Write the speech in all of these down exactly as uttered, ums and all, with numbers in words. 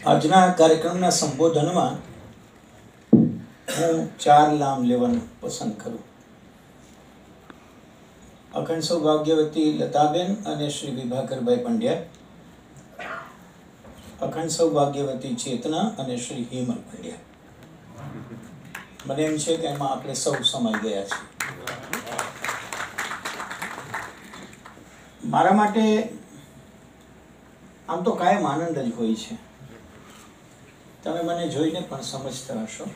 આજના કાર્યક્રમના સંબોધનમાં હું ચાર નામ લેવાનું પસંદ કરું. અખંડ સૌભાગ્યવતી લતાબેન અને શ્રી વિભાકરભાઈ પંડ્યા, અખંડ સૌભાગ્યવતી ચેતના અને શ્રી હિમલ પંડ્યા. મને એમ છે કે એમાં આપણે સૌ સમાઈ ગયા છીએ. મારા માટે આમ તો કાયમ આનંદ જ હોય છે. તમે મને જોઈને પણ સમજતા હશો.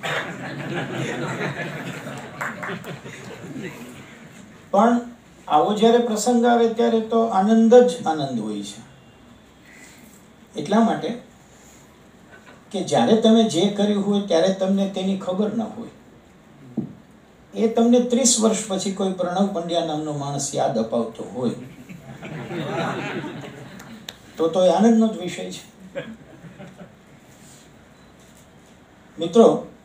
પણ આવો જ્યારે પ્રસંગ આવે ત્યારે તો આનંદ જ આનંદ હોય છે. એટલા માટે કે જ્યારે તમે જે કર્યું હોય ત્યારે તમને તેની ખબર ન હોય, એ તમને ત્રીસ વર્ષ પછી કોઈ પ્રણવ પંડ્યા નામનો માણસ યાદ અપાવતો હોય તો તો એ આનંદનો જ વિષય છે. મિત્રો,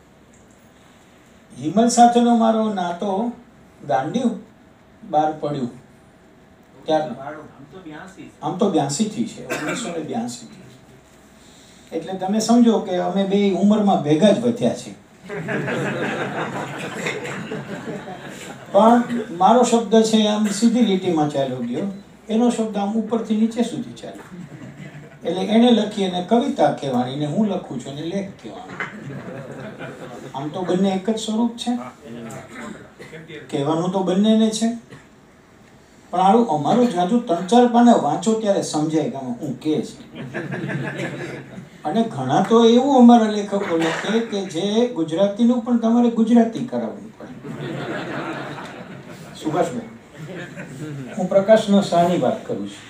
હિમલ સાથેનો મારો નાતો ગાંડી બહાર પડ્યું ત્યારે, આમ તો બ્યાસી થી છે, ઓગણીસો ને બ્યાસી થી. એટલે તમે સમજો કે અમે બે ઉંમરમાં ભેગા જ વધ્યા છીએ. પણ મારો શબ્દ છે આમ સીધી લીટીમાં ચાલ્યો ગયો, એનો શબ્દ આમ ઉપરથી નીચે સુધી ચાલ્યો. એટલે એને લખી અને કવિતા કહેવાની ને હું લખું છું અને લેખ કહેવાનો. આમ તો બંને એક જ સ્વરૂપ છે, કહેવાનું તો બંનેને છે. પણ આવું અમારું જાજુ ત્રણ ચાર પાના વાંચો ત્યારે સમજાય કે હું કે છે. અને ઘણા તો એવું અમારા લેખકો લખે કે જે ગુજરાતીનું પણ તમારે ગુજરાતી કરાવવું પડે. સુભાષભાઈ, હું પ્રકાશનો શાહની વાત કરું છું.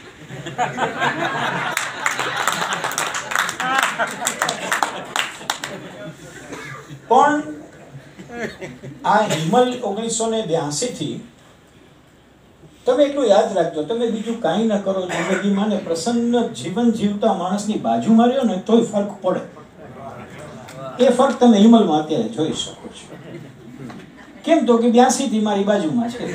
પણ આ હિમલ ઓગણીસો ને બ્યાસી થી તમે એટલું યાદ રાખજો, તમે બીજું કાંઈ ન કરો જિંદગીમાં ને પ્રસન્ન જીવન જીવતા માણસની બાજુ માર્યો ને તોય ફરક પડે. એ ફરક તમે હિમલમાં અત્યારે જોઈ શકો છો. કેમ તો કે બ્યાસી થી મારી બાજુમાં છે.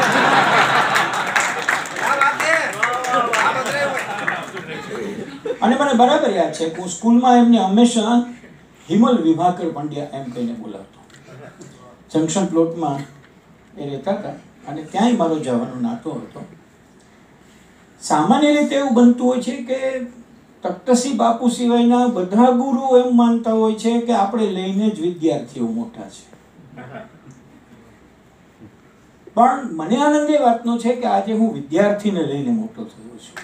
અને મને બરાબર યાદ છે કે હું સ્કૂલમાં એમને હંમેશા હિમલ વિભાકર પંડ્યા એમ કહીને બોલાવતો. જંકશન પ્લોટમાં એ રહેતા હતા અને ત્યાંય મારો જવાનો નાતો હતો. સામાન્ય રીતે એવું બનતું હોય છે કે તખ્તશ્રી બાપુ સિવાયના બધા ગુરુઓ એમ માનતા હોય છે કે આપણે લઈને જ વિદ્યાર્થીઓ મોટા છે. પણ મને આનંદ એ વાતનો છે કે આજે હું વિદ્યાર્થીને લઈને મોટો થયો છું.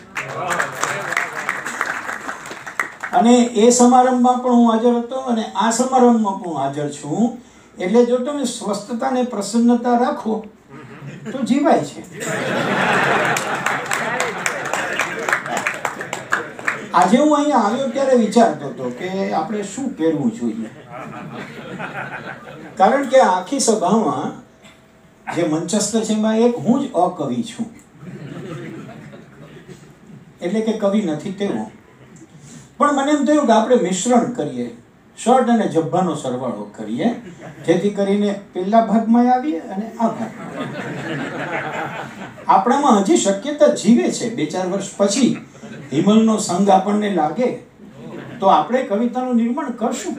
અને એ સમારંભમાં પણ હું હાજર હતો અને આ સમારંભમાં પણ હું હાજર છું. એટલે જો તમે સ્વસ્થતા ને પ્રસન્નતા રાખો તો જીવાય છે. આજે હું અહીંયા આવ્યો ત્યારે વિચારતો હતો કે આપણે શું પહેરવું જોઈએ. કારણ કે આખી સભામાં જે મંચસ્થ છે એમાં એક હું જ અકવિ છું. એટલે કે કવિ નથી તેવો. પણ મને એમ થયું કે આપણે મિશ્રણ કરીએ, શર્ટ અને જબ્બાનો સરવાળો કરીએ, જેથી કરીને પેલા ભાગમાં આવીએ અને આ ભાગમાં. આપણામાં હજી શક્યતા જીવે છે. બે ચાર વર્ષ પછી હિમલનો સંગ આપણને લાગે તો આપણે કવિતાનું નિર્માણ કરશું.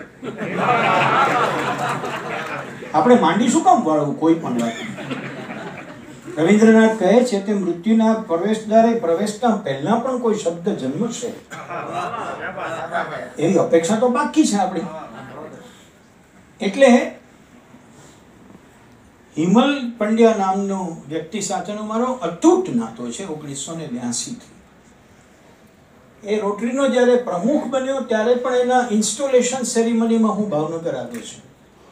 આપણે માંડીશું કામ વાળવું કોઈ પણ વાત. રવિન્દ્રનાથ કહે છે તે મૃત્યુના પ્રવેશદ્વારે પ્રવેશતા પહેલા પણ કોઈ શબ્દ જન્મશે એવી અપેક્ષા તો બાકી છે આપણી. એટલે હિમલ પંડ્યા નામનો વ્યક્તિ સાથેનો મારો અતૂટ નાતો છે ઓગણીસો ને બ્યાસી થી. એ રોટરીનો જ્યારે પ્રમુખ બન્યો ત્યારે પણ એના ઇન્સ્ટોલેશન સેરેમનીમાં હું ભાવનગર આવ્યો છું.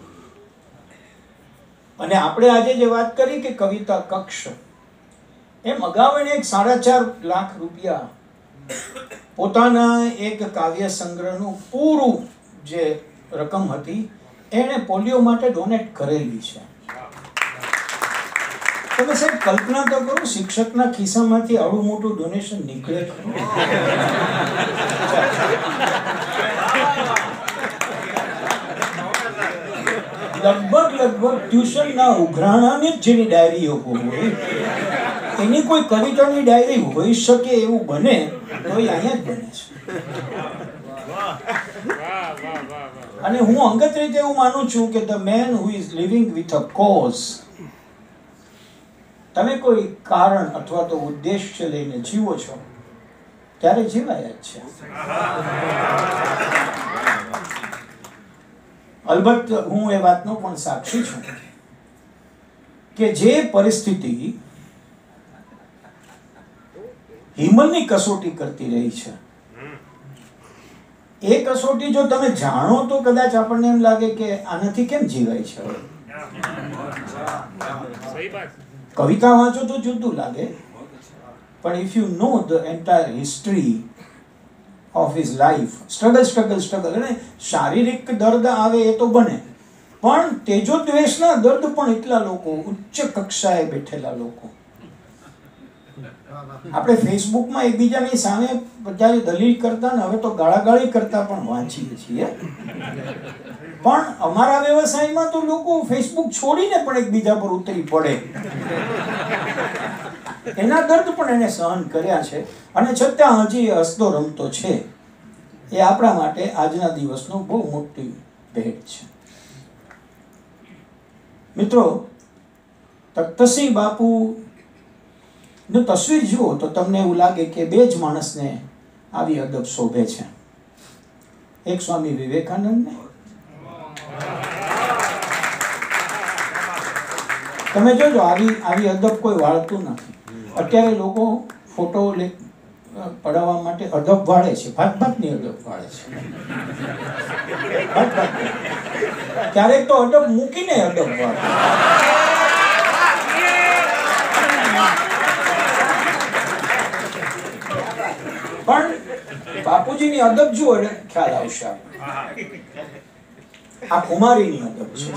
અને આપણે આજે જે વાત કરી કે કવિતા કક્ષ, એમ અગાઉ એને એક સાડા ચાર લાખ રૂપિયા પોતાના એક કાવ્ય સંગ્રહનું પૂરું જે રકમ હતી એને પોલિયો માટે ડોનેટ કરેલી છે. તમે સાહેબ કલ્પના તો કરો, શિક્ષકના ખિસ્સામાંથી આવડું મોટું ડોનેશન નીકળે ખરું? લગભગ લગભગ ટ્યુશનના ઉઘરાણાની જ જેની ડાયરીઓ હોય એની કોઈ કવિતાની ડાયરી હોઈ શકે એવું બને તો એ અહીંયા જ બને છે. અને હું અંગત રીતે એવું માનું છું કે the man who is living with a cause, તમે કોઈ કારણ અથવા તો ઉદ્દેશ્ય લઈને જીવો છો ત્યારે જીવાય જ છે. અલબત્ત હું એ વાતનો પણ સાક્ષી છું કે જે પરિસ્થિતિ હિમલની કસોટી કરતી રહી છે, એ કસોટી જો તમે જાણો તો કદાચ આપણને એમ લાગે કે આનાથી કેમ જીવાય છે. કવિતા વાંચો તો જુદું લાગે, પણ if you know the entire history of his life, struggle struggle struggle, અને શારીરિક દર્દ આવે એ તો બને, પણ તેજો દ્વેષના દર્દ પણ એટલા લોકો, ઉચ્ચ કક્ષાએ બેઠેલા લોકો. આપણે ફેસબુકમાં એકબીજાની સામે બધા દલીલ કરતા ને હવે તો ગાળાગાળી કરતા પણ વાંચીએ છીએ, પણ અમારા વ્યવસાયમાં તો લોકો ફેસબુક છોડીને પણ એકબીજા પર ઉતરી પડે. એના દર્દ પણ એને સહન કર્યા છે, અને છતાં હજી હસતો રમતો છે. એ આપણા માટે આજના દિવસનો બહુ મોટી ભેટ છે. મિત્રો, તખ્તસિંહ બાપુ નો તસવીર જુઓ તો તમને એવું લાગે કે બે જ માણસને આવી અદબ શોભે છે, એક સ્વામી વિવેકાનંદ ને તમે જોજો આવી આવી અદબ કોઈ વાળતું નથી. અત્યારે લોકો ફોટો લે પડાવવા માટે અદબ વાળે છે, ભાત ભાતની અદબ વાળે છે, ભાત ભાત. ક્યારેક તો અદબ મૂકીને અદબ વાળે. પણ બાપુજીની અદબ જુઓ એટલે ખ્યાલ આવશે. આ કુમારીની અદબ છે.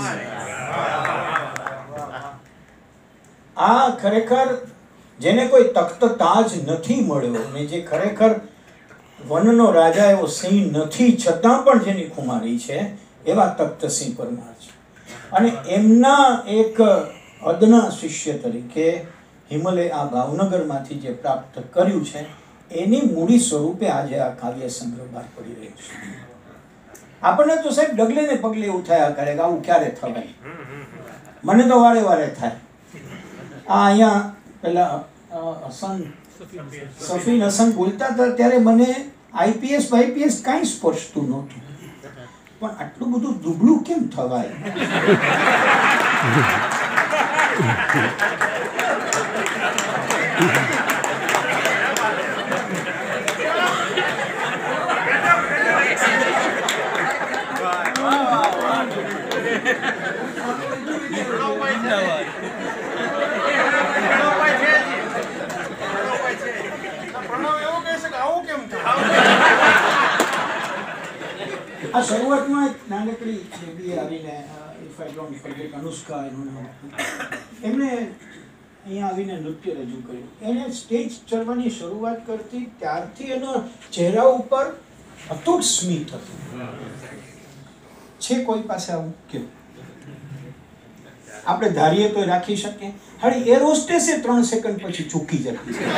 આ ખરેખર જેને કોઈ તખ્ત તાજ નથી મળ્યો ને જે ખરેખર વનનો રાજા એવો સિંહ નથી, છતાં પણ જેની કુમારી છે, એવા તખ્તસિંહ પરમાર છે. અને એમના એક અદના શિષ્ય તરીકે હિમલે આ ભાવનગરમાંથી જે પ્રાપ્ત કર્યું છે એની મૂડી સ્વરૂપે આજે આ કાવ્ય સંગ્રહ બહાર પડી રહ્યું છે. આપણને તો સાહેબ ડગલે ને પગલે એવું થયા કરે કે આવું ક્યારે થવાય. મને તો વારે વારે થાય. આ અહીંયા પેલા હસન સફીન હસન બોલતા હતા ત્યારે મને આઈપીએસ બાઈપીએસ કાંઈ સ્પર્શતું નહોતું, પણ આટલું બધું દુબળું કેમ થવાય. આ શરૂઆતમાં એક નાનકડી બેબી આવીને, if I don't forget, Anushka એનું નામ, એમણે અહીંયા આવીને નૃત્ય રજૂ કર્યું. એને સ્ટેજ ચડવાની શરૂઆત કરતી ત્યારથી એનો ચહેરા ઉપર અતૂટ સ્મિત હતું. છે કોઈ પાસે આવું કેવું? આપણે ધારીએ તો રાખી શકીએ. હાડી એર હોસ્ટેસે ત્રણ સેકન્ડ પછી ચૂકી જતી છે.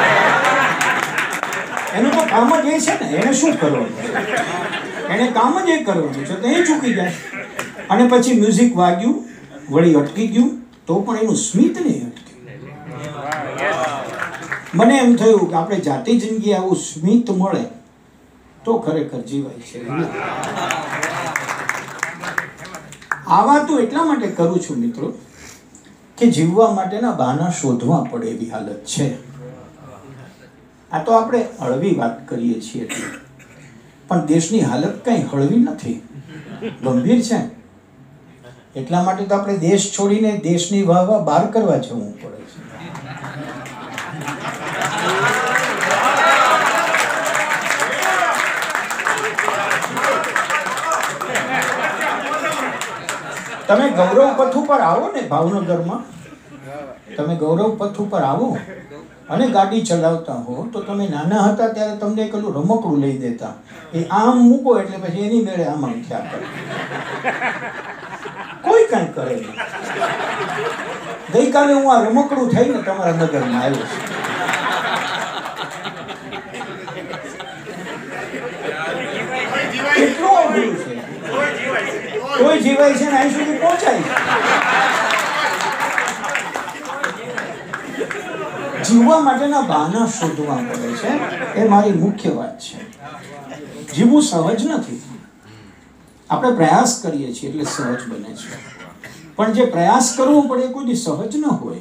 એનું તો કામ જ એ છે ને, એને શું કરવાનું, એને કામ જ એ કરવાનું છે, તો એ ચૂકી જાય. અને પછી મ્યુઝિક વાગ્યું, વળી અટકી ગયું, તો પણ એનું સ્મિત નહીં અટક્યું. મને એમ થયું કે આપણે જાતિ જિંદગી આવું સ્મિત મળે તો ખરેખર જીવાય છે. આ વાત હું એટલા માટે કરું છું મિત્રો કે જીવવા માટેના બહાના શોધવા પડે એવી હાલત છે. આ તો આપણે હળવી વાત કરીએ છીએ, પણ દેશની હાલત કઈ હળવી નથી, ગંભીર છે. એટલા માટે તો આપણે દેશ છોડીને દેશની વાહ વાહ બહાર કરવા જવું પડે છે. તમે ગૌરવ પથ ઉપર આવો ને, ભાવનગરમાં તમે ગૌરવ પથ ઉપર આવો અને ગાડી ચલાવતા હો તો તમે નાના હતા ત્યારે તમને એક ઓલું રમકડું લઈ દેતા, એ આમ મૂકો એટલે પછી એની મેળે આમ આમ થયા કરે, કોઈ કઈ કરે નહીં. ગઈકાલે હું આ રમકડું થઈને તમારા નગરમાં આવ્યો છું. કેટલું અઘરું છે. જીવવું જીવાય છે ને અહીં સુધી પહોંચાય છે. જીવવા માટેના બહાના શોધવા પડે છે, એ મારી મુખ્ય વાત છે. જીવવું સહજ નથી. આપણે પ્રયાસ કરીએ છીએ એટલે સહજ બને છે, પણ જે પ્રયાસ કરવો પડે કોઈ સહજ ન હોય.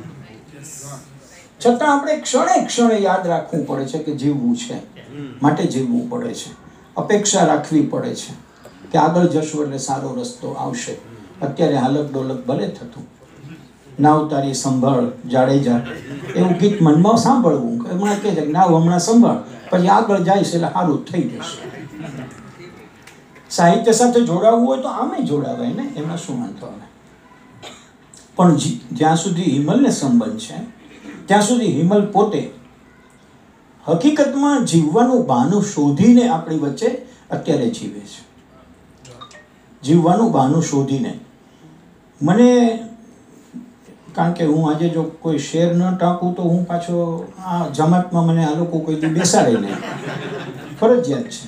છતાં આપણે ક્ષણે ક્ષણે યાદ રાખવું પડે છે કે જીવવું છે, માટે જીવવું પડે છે. અપેક્ષા રાખવી પડે છે કે આગળ જશું એટલે સારો રસ્તો આવશે. અત્યારે હાલક ડોલક ભલે થતું, નાવ તારી સંભાળ જાડેજા, એવું ગીત મનમાં સાંભળવું. હમણાં કહે છે કે નાવ હમણાં સંભાળ, પછી આગળ જઈશ એટલે સારું થઈ જશે. સાહિત્ય સાથે જોડાવવું હોય તો આમે જોડાવાય ને, એમાં શું વાંધો આવે. પણ જ્યાં સુધી હિમલને સંબંધ છે ત્યાં સુધી હિમલ પોતે હકીકતમાં જીવવાનું બહાનું શોધીને આપણી વચ્ચે અત્યારે જીવે છે. જીવવાનું બહાનું શોધીને. મને, કારણ કે હું આજે જો કોઈ શેર ન ટાંકું તો હું પાછો આ જમાતમાં મને આ લોકો કોઈ દી બેસાડે નહીં, ફરજિયાત છે.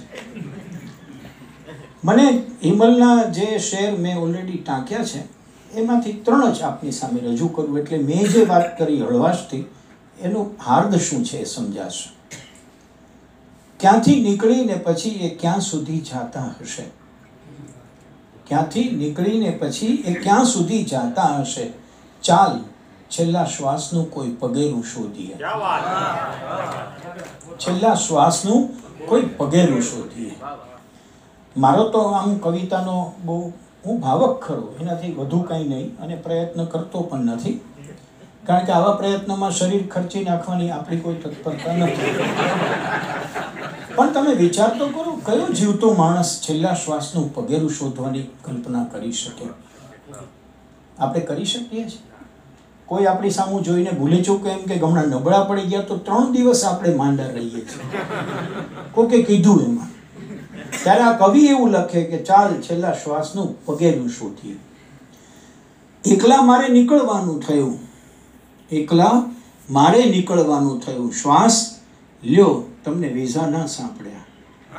મને હિમલના જે શેર મેં ઓલરેડી ટાંક્યા છે એમાંથી ત્રણ જ આપની સામે રજૂ કરવું, એટલે મેં જે વાત કરી હળવાશથી એનું હાર્દ શું છે એ સમજાશે. ક્યાંથી નીકળીને પછી એ ક્યાં સુધી જાતા હશે, ક્યાંથી નીકળીને પછી એ ક્યાં સુધી જાતા હશે. ચાલ છેલ્લા શ્વાસનું કોઈ પગેરું શોધીએ, છેલ્લા શ્વાસનું કોઈ પગેરું શોધીએ. મારો તો આમ કવિતાનો બહુ હું ભાવક ખરો, એનાથી વધુ કંઈ નહીં, અને પ્રયત્ન કરતો પણ નથી, કારણ કે આવા પ્રયત્નોમાં શરીર ખર્ચી નાખવાની આપણી કોઈ તત્પરતા નથી. પણ તમે વિચાર તો કરો, કયો જીવતો માણસ છેલ્લા શ્વાસનું પગેરું શોધવાની કલ્પના કરી શકે? આપણે કરી શકીએ છીએ? કોઈ આપણી સામું જોઈને ભૂલે ચૂકે એમ કે હમણાં નબળા પડી ગયા તો ત્રણ દિવસ આપણે માંડા રહીએ છીએ, કોકે કીધું એમાં. ત્યારે આ કવિ એવું લખે કે ચાલ છેલ્લા શ્વાસનું પગેરું શોધીએ. એકલા મારે નીકળવાનું થયું, એકલા મારે નીકળવાનું થયું. શ્વાસ લ્યો, તમને વિઝા ના સાંભળ્યા,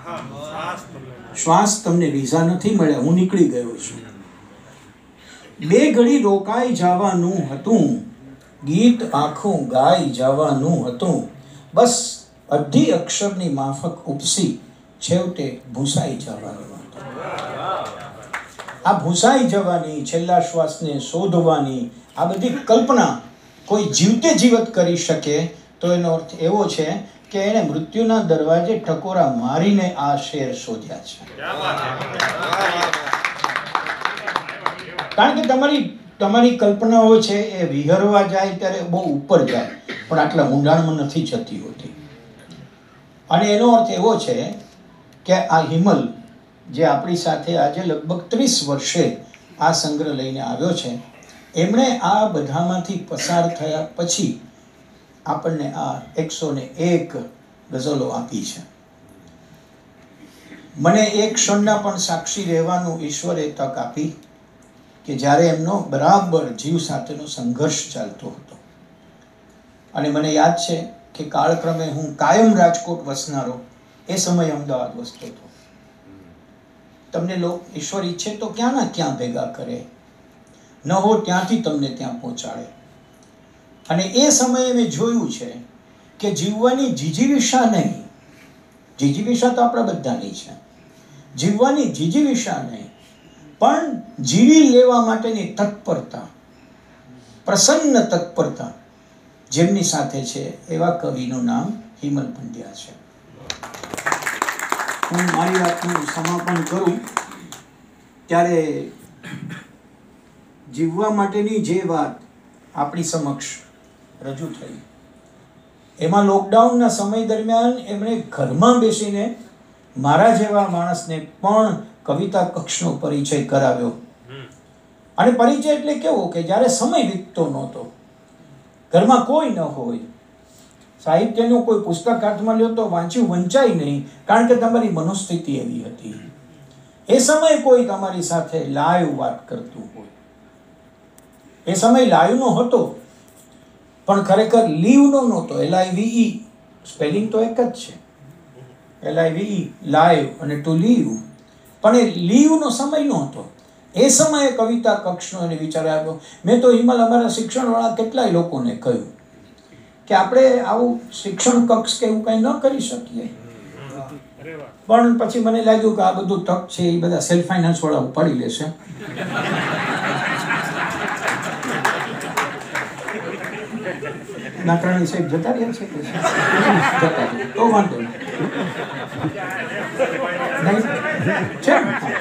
શ્વાસ તમને વિઝા નથી મળ્યા, હું નીકળી ગયો છું. બે ઘડી રોકાઈ જવાનું હતું, ગીત આખું ગાઈ જવાનું હતું, બસ અડધી અક્ષરની માફક ઉપસી છેવટે ભૂસાઈ જવાનું હતું. આ ભૂસાઈ જવાની, છેલ્લા શ્વાસને શોધવાની આ બધી કલ્પના કોઈ જીવતે જીવત કરી શકે તો એનો અર્થ એવો છે કે એણે મૃત્યુના દરવાજે ટકોરા મારીને આ શેર શોધ્યા છે. કારણ કે તમારી તમારી કલ્પનાઓ છે એ વિહરવા જાય ત્યારે બહુ ઉપર જાય, પણ આટલા ઊંડાણમાં નથી જતી હોતી. અને એનો અર્થ એવો છે કે આ હિમલ જે આપણી સાથે આજે લગભગ ત્રીસ વર્ષે આ સંગ્રહ લઈને આવ્યો છે, એમણે આ બધામાંથી પસાર થયા પછી આપણને આ એકસો ને એક ગઝલો આપી છે. મને એક ક્ષણના પણ સાક્ષી રહેવાનું ઈશ્વરે તક આપી કે જ્યારે એમનો બરાબર જીવ સાથેનો સંઘર્ષ ચાલતો હતો. અને મને યાદ છે કે કાળક્રમે હું કાયમ રાજકોટ વસનારો એ સમયે અમદાવાદ વસતો હતો. તમને લોક ઈશ્વર ઈચ્છે તો ક્યાં ના ક્યાં ભેગા કરે, ન હો ત્યાંથી તમને ત્યાં પહોંચાડે. અને એ સમયે મેં જોયું છે કે જીવવાની જીજીવિષા નહીં, જીજીવિષા તો આપણા બધાની છે, જીવવાની જીજીવિષા નહીં, પણ જીવી લેવા માટેની તત્પરતા, પ્રસન્ન તત્પરતા જેમની સાથે છે એવા કવિનું નામ હિમલ પંડ્યા છે. હું મારી વાતનું સમાપન કરું ત્યારે જીવવા માટેની જે વાત આપણી સમક્ષ રજૂ થઈ, એમાં લોકડાઉનના સમય દરમિયાન એમણે ઘરમાં બેસીને મારા જેવા માણસને પણ કવિતા કક્ષનો પરિચય કરાવ્યો. અને પરિચય એટલે કેવો કે જ્યારે સમય વીતતો નહોતો, ઘરમાં કોઈ ન હોય, સાહિત્યનું કોઈ પુસ્તક હાથમાં લ્યો તો વાંચ્યું વંચાય નહીં, કારણ કે તમારી મનોસ્થિતિ એવી હતી. એ સમયે કોઈ તમારી સાથે લાઈવ વાત કરતું હોય. એ સમય લાઈવનો હતો, પણ ખરેખર લીવનો નહોતો. L I V E spelling તો એક જ છે, L I V E live અને ટુ લીવ, પણ એ લીવનો સમય નહોતો. એ સમયે કવિતા કક્ષનો એને વિચાર આવ્યો. મેં તો હિમલ અમારા શિક્ષણવાળા કેટલાય લોકોને કહ્યું કે આપણે આવું શિક્ષણ કક્ષ કે એવું કંઈ ન કરી શકીએ. પણ પછી મને લાગ્યું કે આ બધું તક છે એ બધા સેલ્ફ ફાઇનાન્સ વાળા ઉપાડી લેશે. નાકરાણી સાહેબ જતા રહ્યા છે કે જતા રહ્યા તો વાંધો નહીં છે.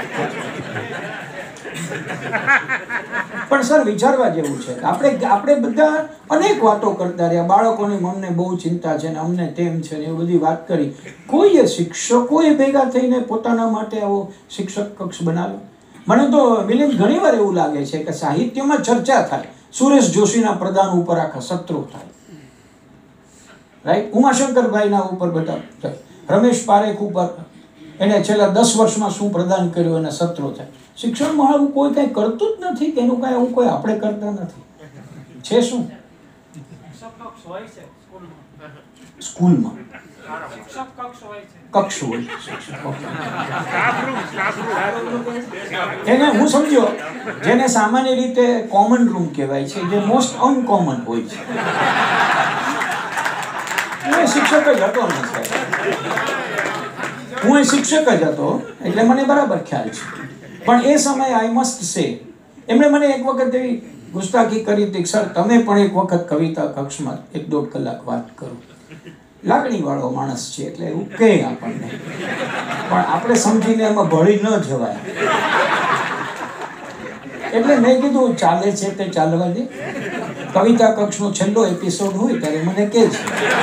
પણ સર વિચારવા જેવું છે. આપણે આપણે બધા અનેક વાતો કરતા રહ્યા. બાળકોની અમને બહુ ચિંતા છે ને અમને તેમ છે ને એ બધી વાત કરી. કોઈએ શિક્ષકોએ ભેગા થઈને પોતાના માટે આવો શિક્ષક કક્ષ બનાવ્યો. મને તો મિલિંદ ઘણી વાર એવું લાગે છે કે સાહિત્યમાં ચર્ચા થાય, સુરેશ જોશીના પ્રદાન ઉપર આખા સત્રો થાય, રાઈટ, ઉમાશંકરભાઈના ઉપર બધા થાય, રમેશ પારેખ ઉપર એને છેલ્લા દસ વર્ષમાં શું પ્રદાન કર્યું એના સત્રો થાય. શિક્ષણમાં આવું કોઈ કંઈ કરતું જ નથી કે એનું કાંઈ એવું કોઈ આપણે કરતા નથી. છે શું સ્કૂલમાં કક્ષ હોય એને હું સમજ્યો જેને સામાન્ય રીતે કોમન રૂમ કહેવાય છે, જે મોસ્ટ અનકોમન હોય છે. હું શિક્ષક જ હતો ને સાહેબ, હું એ શિક્ષક જ હતો એટલે મને બરાબર ખ્યાલ છે. પણ એ સમયે આઈ મસ્ટ સે એમણે મને એક વખત એવી ગુસ્તાખી કરી હતી, સર તમે પણ એક વખત કવિતા કક્ષમાં એક દોઢ કલાક વાત કરો. લાગણી વાળો માણસ છે એટલે એવું કહે આપણને, પણ આપણે સમજીને એમાં ભળી ન જવાય. એટલે મેં કીધું ચાલે છે તે ચાલવા દે. કવિતા કક્ષનો છેલ્લો એપિસોડ હોય ત્યારે મને કહે છે.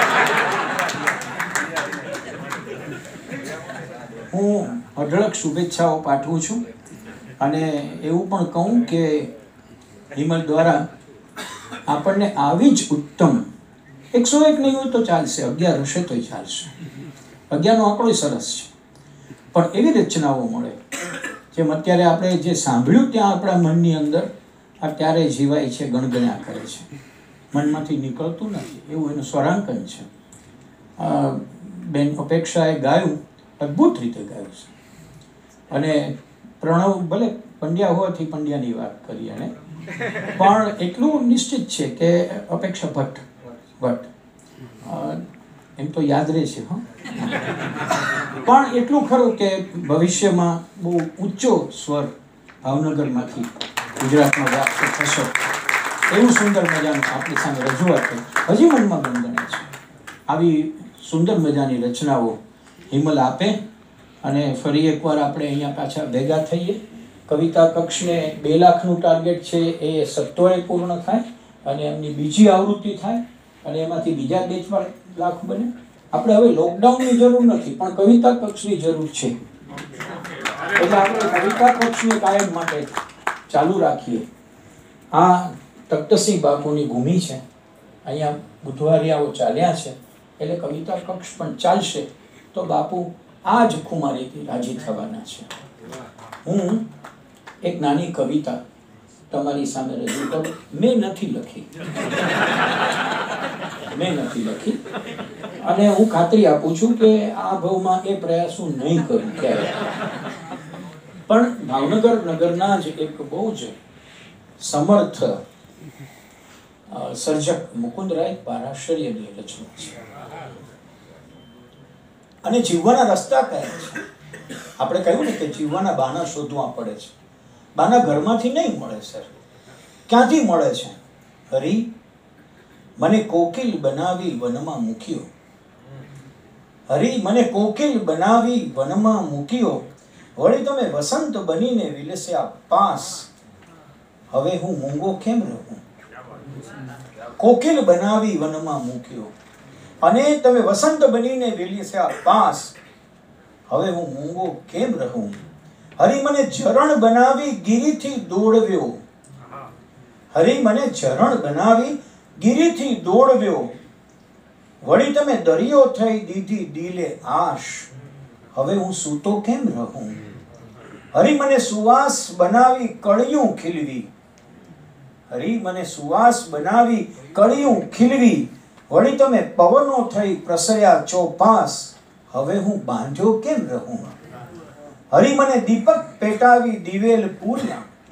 હું અઢળક શુભેચ્છાઓ પાઠવું છું અને એવું પણ કહું કે હિમલ દ્વારા આપણને આવી જ ઉત્તમ, એકસો એક નહીં હોય તો ચાલશે, અગિયાર હશે તોય ચાલશે, અગિયારનો આંકડો સરસ છે, પણ એવી રચનાઓ મળે જેમ અત્યારે આપણે જે સાંભળ્યું ત્યાં આપણા મનની અંદર અત્યારે જીવાય છે, ગણગણ્યા કરે છે, મનમાંથી નીકળતું નથી, એવું એનું સ્વરાંકન છે. બેન અપેક્ષાએ ગાયું, અદ્ભુત રીતે ગાયું છે. અને પ્રણવ ભલે પંડ્યા હોવાથી પંડ્યાની વાત કરી એને, પણ એટલું નિશ્ચિત છે કે અપેક્ષા ભટ્ટ ભટ્ટ એમ તો યાદ રહે છે. હા, પણ એટલું ખરું કે ભવિષ્યમાં બહુ ઊંચો સ્વર ભાવનગરમાંથી ગુજરાતમાં વ્યાપ્ત થશે એવું સુંદર મજાનું આપણી સામે રજૂઆત હજી મનમાં ગણગણે છે. આવી સુંદર મજાની રચનાઓ હિમલ આપે અને ફરી એકવાર આપણે અહીંયા પાછા ભેગા થઈએ. કવિતા કક્ષને બે લાખનું ટાર્ગેટ છે એ સત્વરે પૂર્ણ થાય અને એમની બીજી આવૃત્તિ થાય અને એમાંથી બીજા બે ચાર લાખ બને. આપણે હવે લોકડાઉનની જરૂર નથી પણ કવિતા કક્ષની જરૂર છે. એટલે આપણે કવિતા કક્ષને કાયમ માટે ચાલુ રાખીએ. આ તખ્તસિંહ બાપુની ભૂમિ છે, અહીંયા બુધવારિયાઓ ચાલ્યા છે એટલે કવિતા કક્ષ પણ ચાલશે તો બાપુ આ જ ખુમારીથી રાજી થવાના છે. હું એક નાની કવિતા તમારી સામે રજૂ કરું. મેં નથી લખી મેં નથી લખી અને હું ખાતરી આપું છું કે આ ભાવમાં એ પ્રયાસ હું નહીં કરું ક્યારે. પણ ભાવનગર નગરના જ એક બહુ જ સમર્થ સર્જક મુકુંદરાય પારાશર્યની રચના છે. અને જીવવાના રસ્તા કયા છે? આપણે કહ્યું ને કે જીવવાના બાના શોધવા પડે છે. બાના ઘરમાંથી નહીં મળે સર. ક્યાંથી મળે છે? હરી મને કોકિલ બનાવી વનમાં મૂક્યો, હરી મને કોકિલ બનાવી વનમાં મૂક્યો, વળી તમે વસંત બનીને વિલસ્યા પાસ, હવે હું મૂંગો કેમ રહું? કોકિલ બનાવી વનમાં મૂક્યો અને તમે વસંત બનીને વિલસ્યા પાસ, હવે હું મૂંગો કેમ રહું? હરી મને ઝરણ બનાવી ગિરિથી દોડવ્યો, હરી મને ઝરણ બનાવી ગિરિથી દોડવ્યો, વળી તમે દરિયો થઈ દીધી દિલે આશ, હવે હું સૂતો કેમ રહું? હરી મને સુવાસ બનાવી કળિયું ખીલવી, હરી મને સુવાસ બનાવી કળિયું ખીલવી, વળી તમે પવનો થઈ પ્રસર્યા ચોપાસ, હવે હું બાંધ્યો કેમ રહું? હરી મને દીપક પેટાવી દિવેલ પૂર્યા,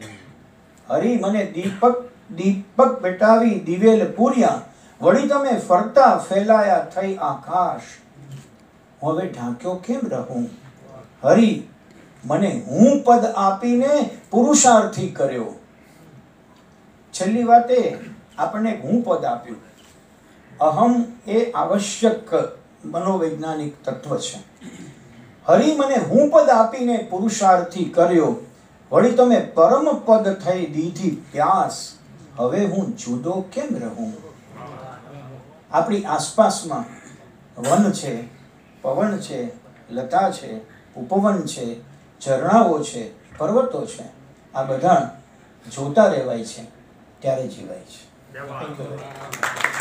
હરી મને દીપક દીપક પેટાવી દિવેલ પૂર્યા, વળી તમે ફરતા ફેલાયા થઈ આકાશ, હું હવે ઢાંક્યો કેમ રહું? હરી મને હું પદ આપીને પુરુષાર્થી કર્યો. છેલ્લી વાતે આપણને હું પદ આપ્યું. અહમ એ આવશ્યક મનોવૈજ્ઞાનિક તત્વ છે. હરી મને હું પદ આપીને પુરુષાર્થી કર્યો, વળી તમે પરમ પદ થઈ દીધી પ્યાસ, હવે હું જુદો કેમ રહું? આપણી આસપાસમાં વન છે, પવન છે, લતા છે, ઉપવન છે, ઝરણાઓ છે, પર્વતો છે. આ બધા જોતા રહેવાય છે ત્યારે જીવાય છે.